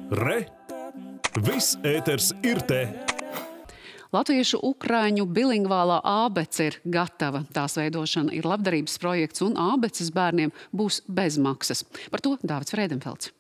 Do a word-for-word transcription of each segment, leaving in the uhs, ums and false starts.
Re! Viss ēters ir te! Latviešu ukraiņu bilingvālā ābece ir gatava. Tās veidošana ir labdarības projekts un ābeces bērniem būs bezmaksas. Par to Dāvids Frēdenfelds.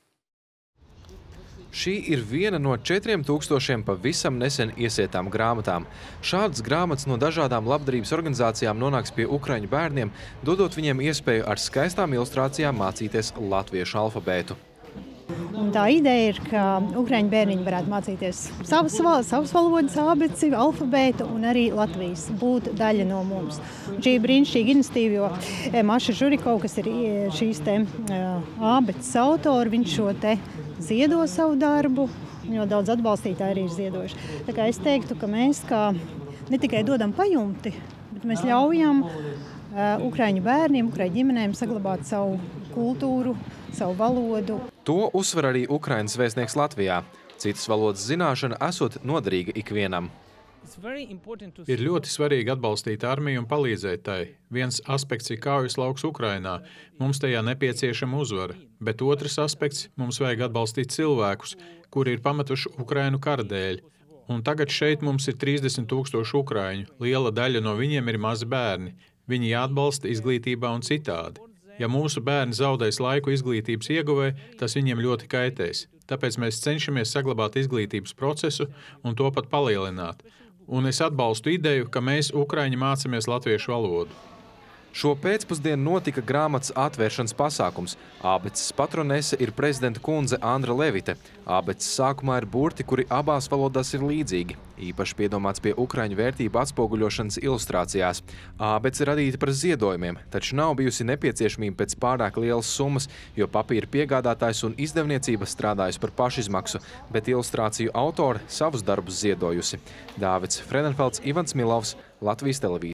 Šī ir viena no četriem tūkstošiem pavisam nesen iesietām grāmatām. Šādas grāmatas no dažādām labdarības organizācijām nonāks pie ukraiņu bērniem, dodot viņiem iespēju ar skaistām ilustrācijām mācīties latviešu alfabētu. Un tā ideja ir, ka ukraiņu bērniņi varētu mācīties savas, savas valodas, ābeci, alfabētu un arī Latvijas, būt daļa no mums. Un šī ir brīnišķīga iniciatīva, jo Maša Žurikova, kas ir šīs te ābeces autori, viņš šo te ziedo savu darbu, jo daudz atbalstītāji arī ir ziedojuši. Tā kā es teiktu, ka mēs kā ne tikai dodam pajumti, bet mēs ļaujam ukraiņu bērniem, ukraiņu ģimenēm saglabāt savu kultūru, savu valodu. To uzsver arī Ukrainas vēstnieks Latvijā. Citas valodas zināšana esot noderīga ikvienam. Ir ļoti svarīgi atbalstīt armiju un palīdzēt tai. Viens aspekts ir kaujas lauks Ukrainā. Mums tajā nepieciešama uzvara. Bet otrs aspekts – mums vajag atbalstīt cilvēkus, kuri ir pametuši Ukrainu kara dēļ. Un tagad šeit mums ir trīsdesmit tūkstoši ukraiņu. Liela daļa no viņiem ir mazi bērni. Viņi jāatbalsta izglītībā un citādi. Ja mūsu bērni zaudēs laiku izglītības ieguvē, tas viņiem ļoti kaitēs. Tāpēc mēs cenšamies saglabāt izglītības procesu un to pat palielināt. Un es atbalstu ideju, ka mēs ukraiņi mācāmies latviešu valodu. Šo pēcpusdienu notika grāmatas atvēršanas pasākums. Ābeces patronese ir prezidenta kundze Andra Levite. Ābeces sākumā ir burti, kuri abās valodās ir līdzīgi. Īpaši piedomāts pie ukraiņu vērtību atspoguļošanas ilustrācijās. Ābece radīta par ziedojumiem, taču nav bijusi nepieciešamība pēc pārāk lielas summas, jo papīra piegādātājs un izdevniecība strādājusi par pašizmaksu, bet ilustrāciju autori savus darbus ziedojusi. Dāvids Frēdenfelds, Ivans Milovs, Latvijas televīzija.